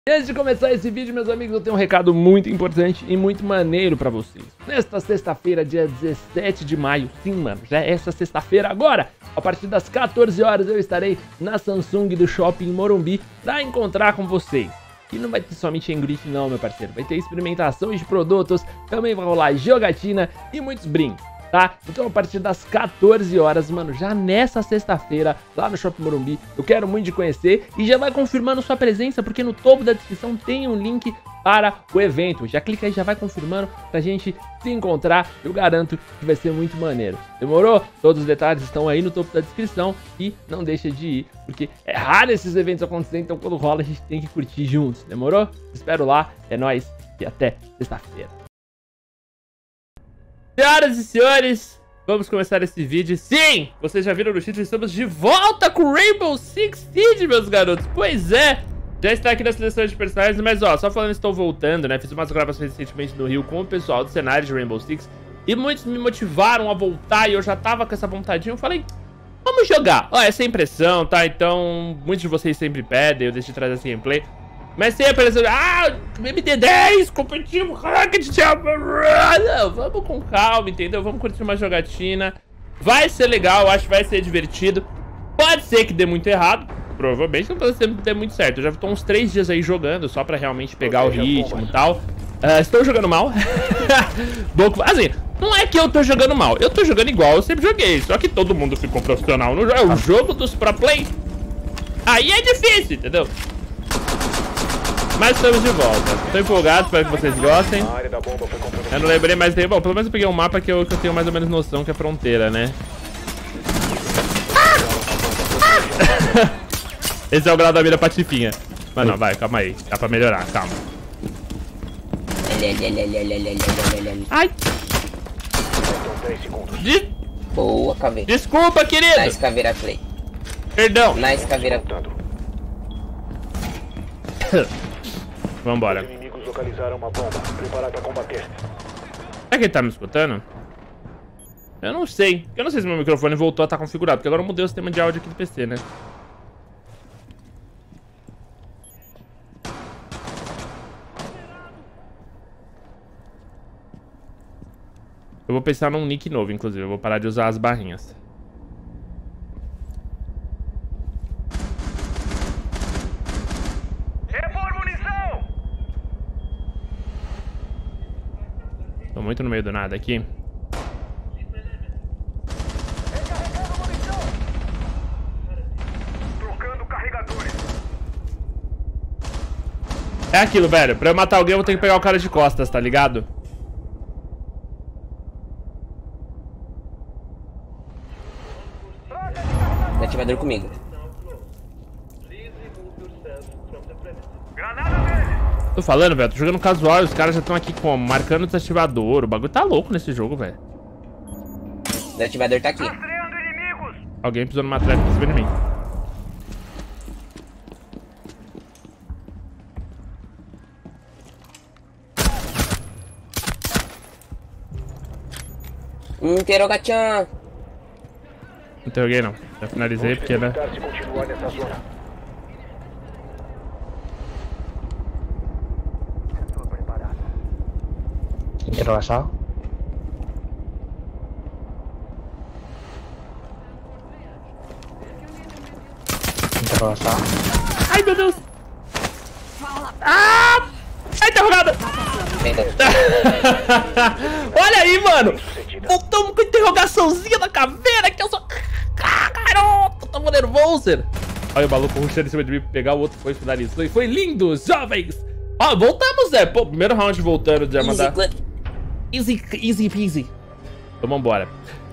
Antes de começar esse vídeo, meus amigos, eu tenho um recado muito importante e muito maneiro pra vocês. Nesta sexta-feira, dia 17 de maio, sim, mano, já é essa sexta-feira agora, a partir das 14 horas eu estarei na Samsung do Shopping Morumbi pra encontrar com vocês. E não vai ter só meet and greet não, meu parceiro, vai ter experimentações de produtos, também vai rolar jogatina e muitos brindes. Tá? Então a partir das 14 horas, mano, já nessa sexta-feira, lá no Shopping Morumbi, eu quero muito te conhecer e já vai confirmando sua presença, porque no topo da descrição tem um link para o evento. Já clica aí, já vai confirmando pra gente se encontrar, eu garanto que vai ser muito maneiro. Demorou? Todos os detalhes estão aí no topo da descrição e não deixa de ir, porque é raro esses eventos acontecerem, então quando rola a gente tem que curtir juntos, demorou? Espero lá, é nóis e até sexta-feira. Senhoras e senhores, vamos começar esse vídeo. Sim, vocês já viram no título, estamos de volta com Rainbow Six Siege, meus garotos. Pois é, já está aqui na seleção de personagens, mas ó, só falando, estou voltando, né? Fiz umas gravações recentemente no Rio com o pessoal do cenário de Rainbow Six e muitos me motivaram a voltar e eu já tava com essa vontadinha. Eu falei, vamos jogar. Ó, essa é a impressão, tá? Então, muitos de vocês sempre pedem, eu deixo de trazer essa gameplay. Mas sempre apareceu, MD10, competitivo, ranked, não, vamos com calma, entendeu? Vamos curtir uma jogatina. Vai ser legal, acho que vai ser divertido. Pode ser que dê muito errado, provavelmente não pode ser que dê muito certo. Eu já estou uns 3 dias aí jogando, só pra realmente pegar o ritmo e tal. Estou jogando mal. Assim, não é que eu tô jogando mal, eu tô jogando igual eu sempre joguei. Só que todo mundo ficou profissional no jogo, é o jogo dos pro play. Aí é difícil, entendeu? Mas estamos de volta. Tô empolgado, espero que vocês gostem. Eu não lembrei mais tempo. Bom, pelo menos eu peguei um mapa que eu tenho mais ou menos noção que é fronteira, né? Esse é o grau da mira patifinha. Mas não, vai, calma aí. Dá pra melhorar, calma. Ai! Boa, caveira. Desculpa, querido! Nice, caveira play. Perdão. Nice, caveira play. Vambora. Os inimigos localizaram uma bomba. Preparado para combater. Será que ele tá me escutando? Eu não sei. Eu não sei se meu microfone voltou a estar configurado, porque agora eu mudei o sistema de áudio aqui do PC, né? Eu vou pensar num nick novo, inclusive. Eu vou parar de usar as barrinhas. Tô muito no meio do nada aqui. Trocando carregadores. É aquilo, velho. Pra eu matar alguém, eu vou ter que pegar o cara de costas, tá ligado? Ativador comigo. Granada nele. Tô falando, velho. Tô jogando casual e os caras já estão aqui como? Marcando o desativador. O bagulho tá louco nesse jogo, velho. O desativador tá aqui. Rastreando inimigos. Alguém pisou numa trap em cima de mim. Interrogation. Não interroguei, não. Já finalizei porque, né? Se continuar nessa zona. Sensor preparado. Interrogação. Interrogação. Ai, meu Deus! Ah! Ai, interrogada! Olha aí, mano! Voltamos com interrogaçãozinha na caveira que eu sou... Garoto, tava nervoso! Olha o maluco rushando em cima de mim pra pegar, o outro foi finalizou e foi lindo, jovens! Ó, voltamos, Zé! Pô, primeiro round voltando, já mandar... Easy peasy. Então vambora.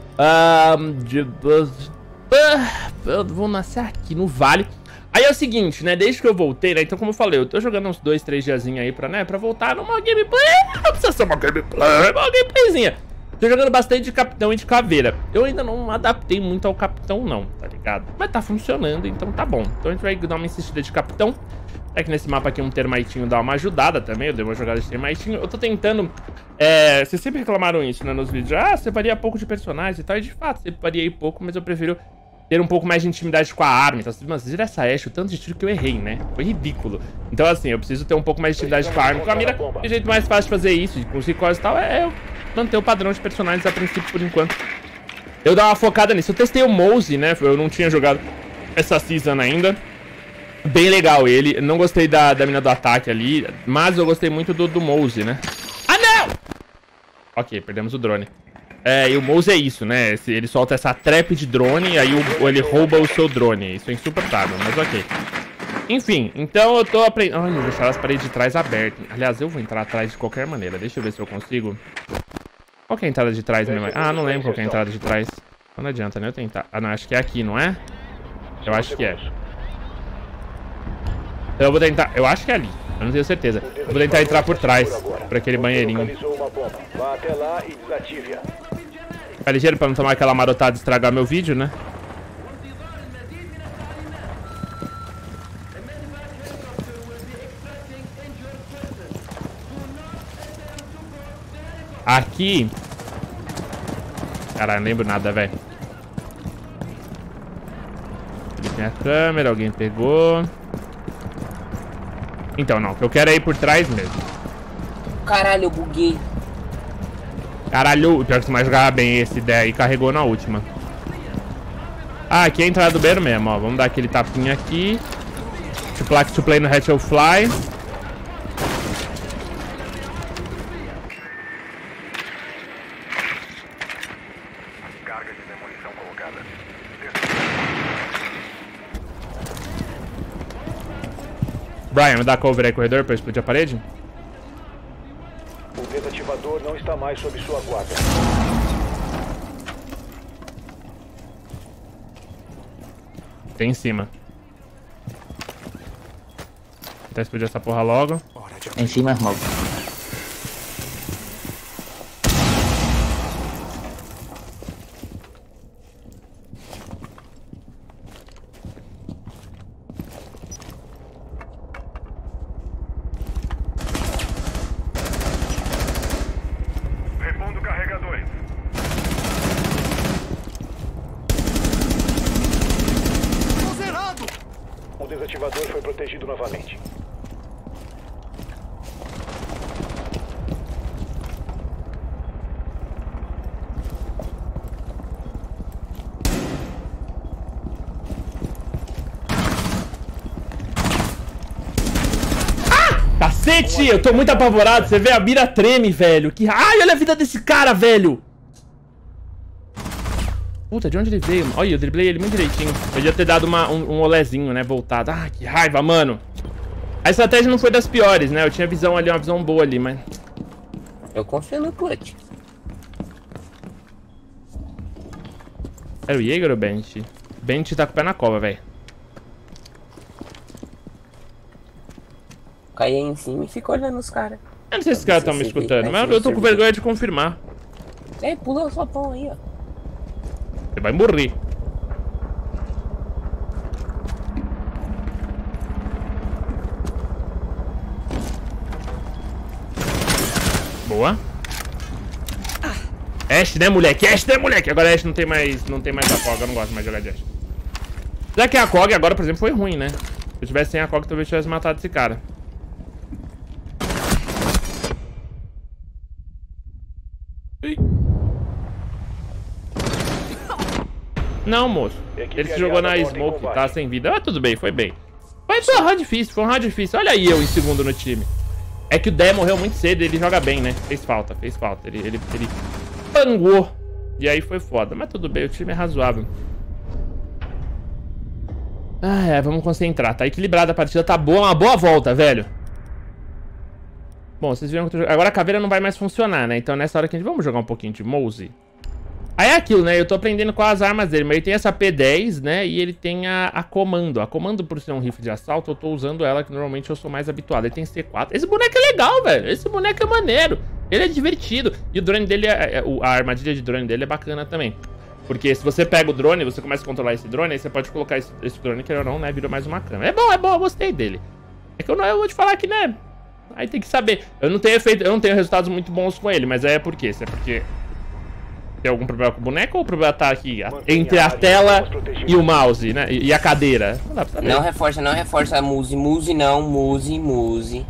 Eu vou nascer aqui no vale. Aí é o seguinte, né, desde que eu voltei, né, então como eu falei, eu tô jogando uns 2, 3 diazinhos aí pra, né, pra voltar numa gameplay. Não precisa ser uma gameplay, é uma gameplayzinha. Tô jogando bastante de capitão e de caveira. Eu ainda não adaptei muito ao capitão não, tá ligado? Mas tá funcionando, então tá bom. Então a gente vai dar uma insistida de capitão. É que nesse mapa aqui um termitinho dá uma ajudada também, eu dei uma jogada de termitinho. Eu tô tentando, vocês sempre reclamaram isso, né, nos vídeos. Ah, você varia pouco de personagens e tal, e de fato, você varia aí pouco, mas eu prefiro ter um pouco mais de intimidade com a arma. Então, mano, vocês viram essa Ashe, o tanto de tiro que eu errei, né? Foi ridículo. Então, assim, eu preciso ter um pouco mais de intimidade com a arma. Com a mira, o jeito mais fácil de fazer isso, de conseguir coisas e tal, é eu manter o padrão de personagens a princípio, por enquanto. Eu dar uma focada nisso. Eu testei o Mouse, né? Eu não tinha jogado essa season ainda. Bem legal ele. Não gostei da mina do ataque ali, mas eu gostei muito do Mouse, né? Ah, não! Ok, perdemos o drone. E o Mouse é isso, né? Ele solta essa trap de drone e aí ele rouba o seu drone. Isso é insuportável, mas ok. Enfim, então eu tô aprendendo... Olha, deixar as paredes de trás abertas. Aliás, eu vou entrar atrás de qualquer maneira. Deixa eu ver se eu consigo. Qual que é a entrada de trás mesmo? Ah, não lembro qual que é a entrada de trás. Não adianta, né? Eu tentar... Ah, não, acho que é aqui, não é? Eu acho que é. Então eu vou tentar... Eu acho que é ali. Eu não tenho certeza. Eu vou tentar entrar por trás. Por aquele banheirinho. Vá até lá e desative-a. Ficar ligeiro pra não tomar aquela marotada e estragar meu vídeo, né? Aqui... Caralho, não lembro nada, velho. Aqui tem a câmera, alguém pegou. Então, não, que eu quero é ir por trás mesmo. Caralho, eu buguei. Caralho, pior que você mais jogava bem esse daí, carregou na última. Ah, aqui é a entrada do banheiro mesmo, ó. Vamos dar aquele tapinha aqui. To play no Hatch or Fly. Carga de demolição colocada. Brian, me dá cover aí, corredor, pra eu explodir a parede? O desativador não está mais sob sua guarda. Tem em cima. Vou tentar explodir essa porra logo. Em cima, smoke. Repondo carregadores. O desativador foi protegido novamente. Cacete, eu tô muito apavorado. Você vê, a mira treme, velho. Ai, olha a vida desse cara, velho. Puta, de onde ele veio? Olha, eu driblei ele muito direitinho. Eu podia ter dado um olezinho, né, voltado. Ah, que raiva, mano. A estratégia não foi das piores, né? Eu tinha visão ali, uma visão boa ali, mas... Eu confio no clutch. Era o Jaeger ou o Bench? Bench tá com o pé na cova, velho. Caí aí em cima e fica olhando os caras. Eu não sei se os caras estão me escutando, mas eu tô com vergonha de confirmar. Pula o sopão aí, ó. Você vai morrer. Boa. Ashe, né, moleque? Ashe, né, moleque? Agora a Ashe não tem mais a Kog. Eu não gosto mais de jogar de Ashe. Já que a Kog agora, por exemplo, foi ruim, né? Se eu tivesse sem a Kog, talvez eu tivesse matado esse cara. Não, moço. Ele se jogou na smoke, tá sem vida. Ah, tudo bem, foi bem. Mas foi um round difícil, foi um round difícil. Olha aí eu em segundo no time. É que o Dé morreu muito cedo, ele joga bem, né? Fez falta, fez falta. Ele pangou. E aí foi foda. Mas tudo bem, o time é razoável. Ah, vamos concentrar. Tá equilibrada a partida, tá boa. Uma boa volta, velho. Bom, vocês viram que agora a caveira não vai mais funcionar, né? Então nessa hora que a gente... Vamos jogar um pouquinho de Mouse. Aí é aquilo, né? Eu tô aprendendo com as armas dele. Mas ele tem essa P10, né? E ele tem a comando. A comando, por ser um rifle de assalto, eu tô usando ela, que normalmente eu sou mais habituado. Ele tem C4. Esse boneco é legal, velho. Esse boneco é maneiro. Ele é divertido. E o drone dele, a armadilha de drone dele é bacana também. Porque se você pega o drone, você começa a controlar esse drone, aí você pode colocar esse drone, que ou não, né? Vira mais uma câmera. É bom, eu gostei dele. É que eu vou te falar que, né? Aí tem que saber. Eu não tenho resultados muito bons com ele, mas é por quê? Isso é porque tem algum problema com o boneco ou o problema tá aqui entre a tela e o mouse, né? E a cadeira? Não dá pra saber. Não reforça, Muse. Muse não, Muse.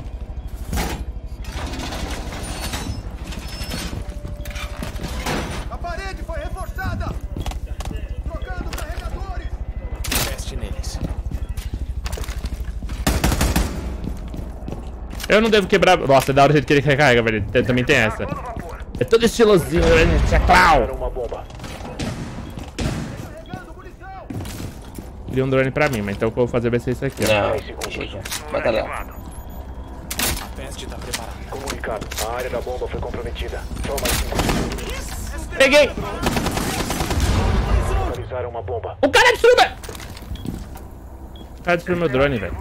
A parede foi reforçada! Trocando carregadores! Teste neles. Eu não devo quebrar... Nossa, é da hora o jeito que ele recarrega, velho. Também tem essa. É todo estilosinho, né? Tchau. Uma bomba. Queria um drone pra mim, mas então o que eu vou fazer vai ser isso aqui, ó. Não, deixa já. Bota lá. Teste tá preparado. Comunicado. A área da bomba foi comprometida. Só mais 5 segundos. Peguei! Localizaram uma bomba. O cara destruiu, velho! O cara destruiu meu drone, velho.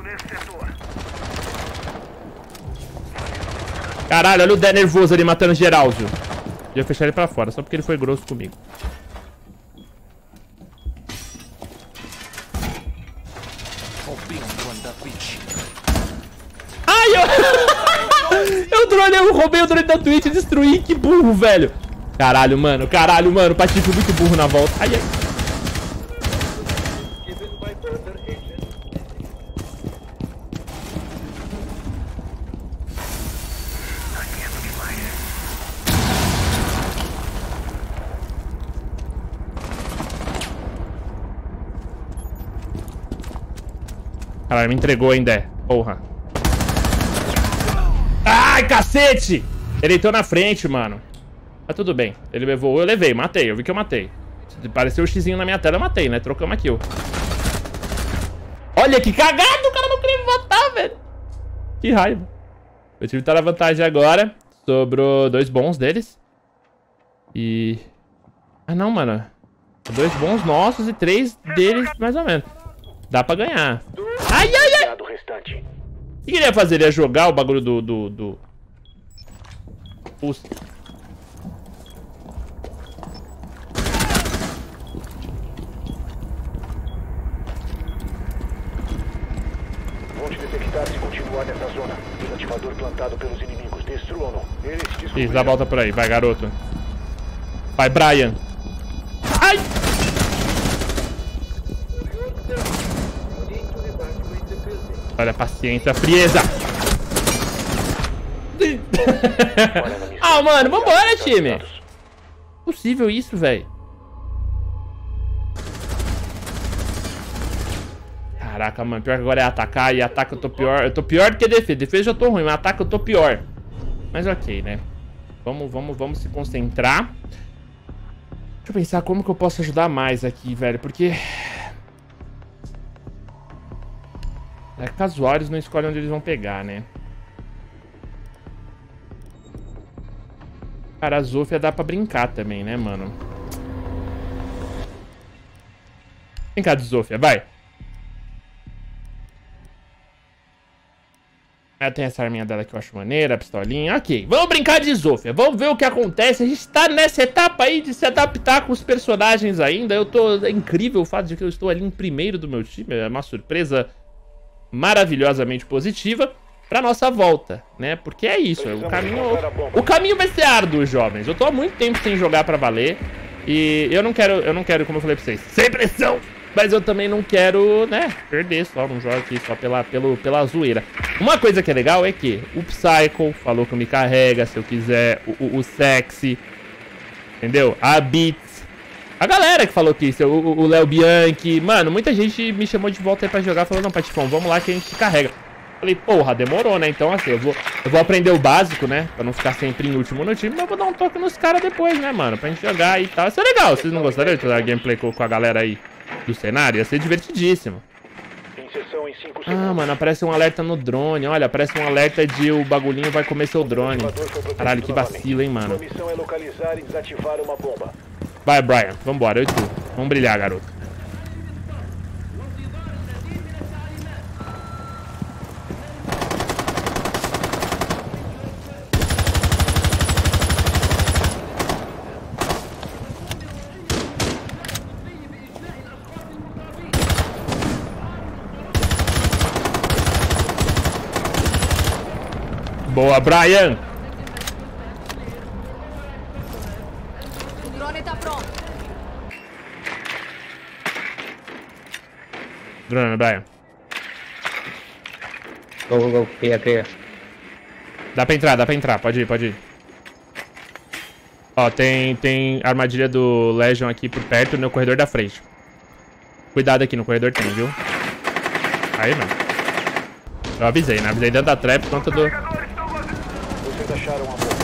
Caralho, olha o Dé nervoso ali matando geral, viu? Ia fechar ele pra fora, só porque ele foi grosso comigo. Ai, eu roubei o drone da Twitch e destruí, que burro, velho. Caralho, mano, o Patife foi muito burro na volta. Ai, ai. Caralho, me entregou ainda, porra. Ai, cacete! Ele entrou na frente, mano. Mas tudo bem. Ele levou, eu levei, matei, eu vi que eu matei. Apareceu o xizinho na minha tela, eu matei, né? Trocamos a kill. Olha que cagado, o cara não queria me matar, velho. Que raiva. Eu tive que estar na vantagem agora. Sobrou 2 bons deles. E... Ah, não, mano. 2 bons nossos e 3 deles, mais ou menos. Dá pra ganhar. Ai, ai, ai. O restante. O que ele ia fazer? Ele ia jogar o bagulho do... Pulse. Vão te detectar se continuar nessa zona. Desativador plantado pelos inimigos. Destruam-no. Eles descobriram. Isso, dá a volta por aí. Vai, garoto. Vai, Brian. Ai! Olha a paciência, a frieza. Ah, mano, vambora, time. Possível isso, velho. Caraca, mano, pior que agora é atacar. E ataque eu tô pior. Eu tô pior do que defesa. Defesa já tô ruim, mas ataque eu tô pior. Mas ok, né? Vamos se concentrar. Deixa eu pensar como que eu posso ajudar mais aqui, velho. Porque... É, casuários não escolhem onde eles vão pegar, né? Cara, a Zofia dá pra brincar também, né, mano? Vem cá de Zofia, vai. Ela tem essa arminha dela que eu acho maneira, a pistolinha. Ok, vamos brincar de Zofia. Vamos ver o que acontece. A gente tá nessa etapa aí de se adaptar com os personagens ainda. É incrível o fato de que eu estou ali em primeiro do meu time. É uma surpresa maravilhosamente positiva pra nossa volta, né? Porque é isso, o caminho vai ser árduo, jovens. Eu tô há muito tempo sem jogar pra valer e eu não quero, como eu falei pra vocês, sem pressão, mas eu também não quero, né, perder só, não jogo aqui só pela zoeira. Uma coisa que é legal é que o Psycho falou que me carrega, se eu quiser, o Sexy, entendeu? A Beats, a galera que falou que isso, o Léo Bianchi, mano, muita gente me chamou de volta aí pra jogar, falou, não, Patifão, vamos lá que a gente carrega. Falei, porra, demorou, né? Então, assim, eu vou aprender o básico, né? Pra não ficar sempre em último no time, mas eu vou dar um toque nos caras depois, né, mano? Pra gente jogar e tal. Isso é legal, vocês não gostariam de fazer gameplay com a galera aí do cenário? Ia ser divertidíssimo. Inserção em 5 segundos. Ah, mano, aparece um alerta no drone, olha, aparece um alerta de o bagulhinho vai comer seu drone. Caralho, que vacilo, hein, mano. Sua missão é localizar e desativar uma bomba. Vai, Brian, vambora, eu e tu. Vamos brilhar, garoto. Boa, Brian! Drone, Brian. Go. Clear. Dá pra entrar. Pode ir. Ó, tem armadilha do Legion aqui por perto, no corredor da frente. Cuidado aqui, no corredor tem, viu? Aí não. Eu avisei, né? Avisei dentro da trap por conta do... Vocês acharam a bomba.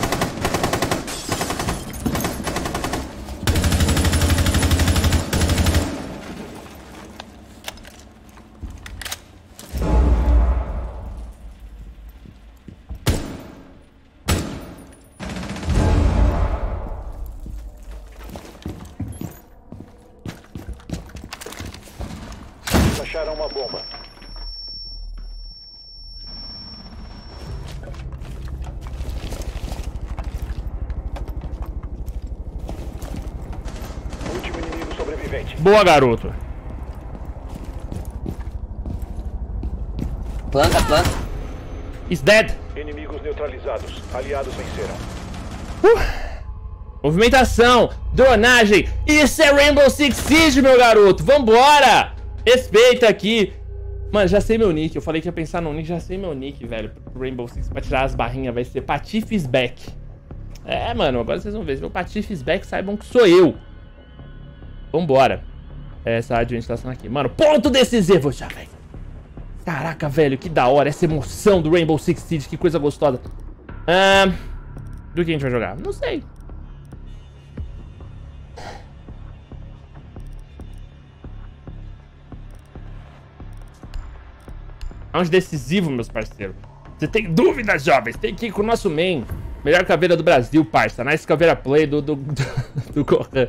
Acharam uma bomba. Último inimigo sobrevivente. Boa, garoto. Planta. He's dead. Inimigos neutralizados. Aliados venceram. Movimentação, dronagem. Isso é Rainbow Six Siege, meu garoto. Vambora. Respeita aqui. Mano, já sei meu nick. Eu falei que ia pensar no nick. Já sei meu nick, velho. Pro Rainbow Six, pra tirar as barrinhas, vai ser Patifes Back. É, mano. Agora vocês vão ver. Se meu Patifes Back, saibam que sou eu. Vambora. Essa administração aqui. Mano, ponto decisivo já, velho. Caraca, velho. Que da hora. Essa emoção do Rainbow Six Siege. Que coisa gostosa. Do que a gente vai jogar? Não sei. Round decisivo, meus parceiros. Você tem dúvidas, jovens? Tem que ir com o nosso main. Melhor caveira do Brasil, parça. Nice caveira play do Gohan.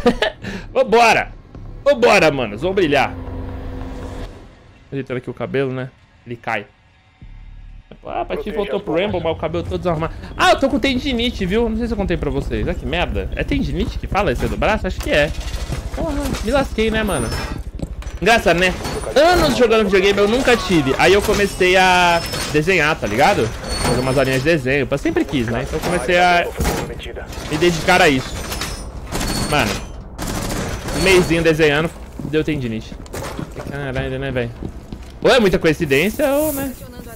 Vambora, manos. Vamos brilhar. Ajeitando aqui o cabelo, né? Ele cai. Ah, a Pati voltou pro Rainbow, mas o cabelo todo desarrumado. Ah, eu tô com tendinite, viu? Não sei se eu contei pra vocês. Ah, que merda. É tendinite que fala esse do braço? Acho que é. Porra, me lasquei, né, mano? Engraçado, né? Anos jogando videogame eu nunca tive. Aí eu comecei a desenhar, tá ligado? Fazer umas aulinhas de desenho. Eu sempre quis, né? Então eu comecei a me dedicar a isso. Mano, um mêsinho desenhando, deu tendinite. Caralho, né, velho? Ou é muita coincidência, ou, né?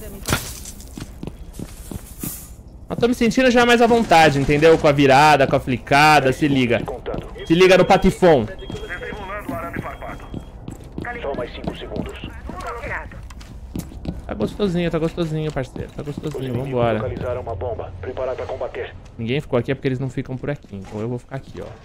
Eu tô me sentindo já mais à vontade, entendeu? Com a virada, com a flicada, se liga. Se liga no patifon. Só mais 5 segundos. Tá gostosinho, parceiro. Tá gostosinho, vambora. Localizaram uma bomba. Preparar pra combater. Ninguém ficou aqui é porque eles não ficam por aqui. Então eu vou ficar aqui, ó.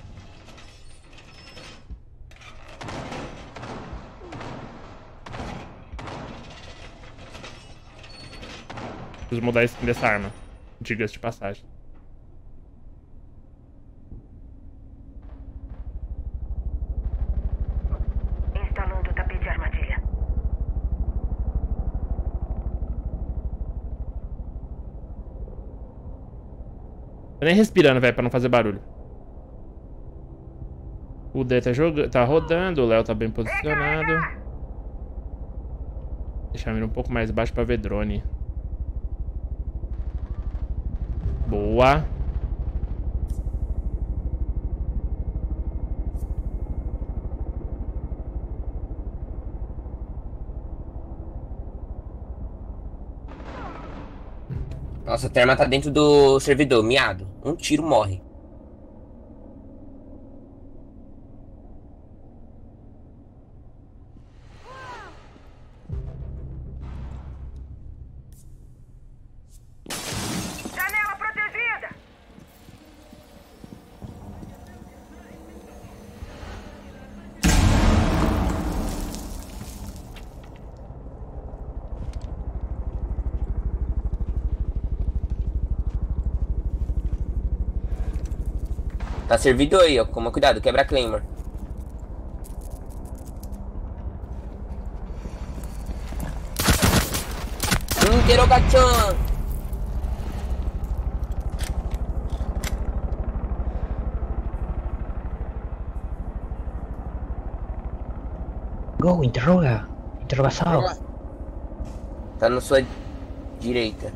Preciso mudar a skin dessa arma. Diga-se de passagem. Instalando o tapete de armadilha. Tô nem respirando, velho, pra não fazer barulho. O D tá rodando, o Léo tá bem posicionado. Deixa a mira um pouco mais baixo pra ver drone. Boa. Nossa, a Therma tá dentro do servidor, miado. Um tiro morre. Janela protegida! Tá servidor aí, ó. Toma cuidado, quebra a Claymore. Interrogation! Go, interroga. Interrogação. Tá na sua direita.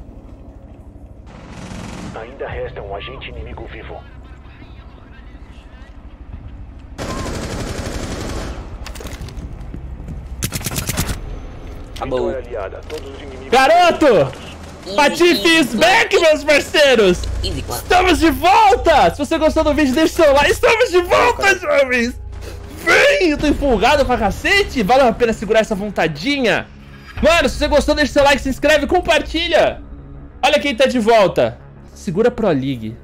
Ainda resta um agente inimigo vivo. Acabou. Vitória aliada. Todos os inimigos... Garoto! Patife is back, meus parceiros! Easy, clã. Estamos de volta! Se você gostou do vídeo, deixa o seu like. Estamos de volta, jovens! Vem! Eu tô empolgado pra cacete! Valeu a pena segurar essa vontadinha! Mano, se você gostou, deixa o seu like, se inscreve, compartilha! Olha quem tá de volta! Segura Pro League.